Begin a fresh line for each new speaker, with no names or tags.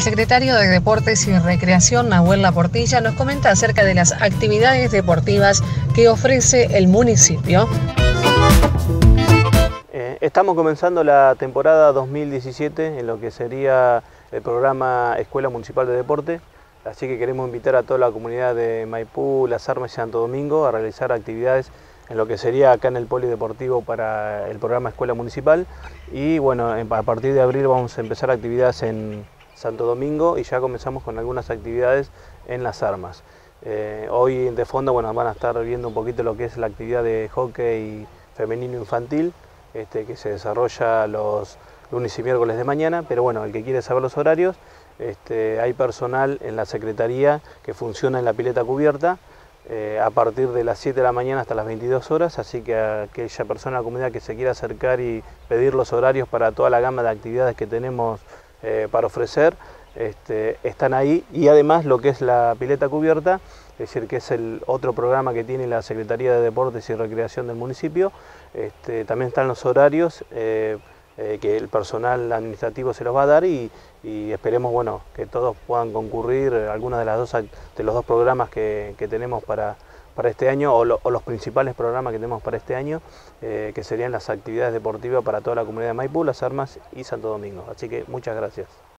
El secretario de Deportes y Recreación, Nahuel Laportilla, nos comenta acerca de las actividades deportivas que ofrece el municipio.
Estamos comenzando la temporada 2017 en lo que sería el programa Escuela Municipal de Deporte, así que queremos invitar a toda la comunidad de Maipú, Las Armas y Santo Domingo a realizar actividades en lo que sería acá en el polideportivo para el programa Escuela Municipal. Y bueno, a partir de abril vamos a empezar actividades en Santo Domingo y ya comenzamos con algunas actividades en Las Armas. Hoy de fondo bueno, van a estar viendo un poquito lo que es la actividad de hockey femenino infantil, que se desarrolla los lunes y miércoles de mañana, pero bueno, el que quiere saber los horarios, hay personal en la Secretaría que funciona en la pileta cubierta a partir de las 7 de la mañana hasta las 22 horas, así que aquella persona de la comunidad que se quiera acercar y pedir los horarios para toda la gama de actividades que tenemos para ofrecer, están ahí. Y además lo que es la pileta cubierta, es decir, que es el otro programa que tiene la Secretaría de Deportes y Recreación del municipio, también están los horarios que el personal administrativo se los va a dar y esperemos bueno, que todos puedan concurrir a algunos de los dos programas que tenemos para este año o los principales programas que tenemos para este año, que serían las actividades deportivas para toda la comunidad de Maipú, Las Armas y Santo Domingo. Así que muchas gracias.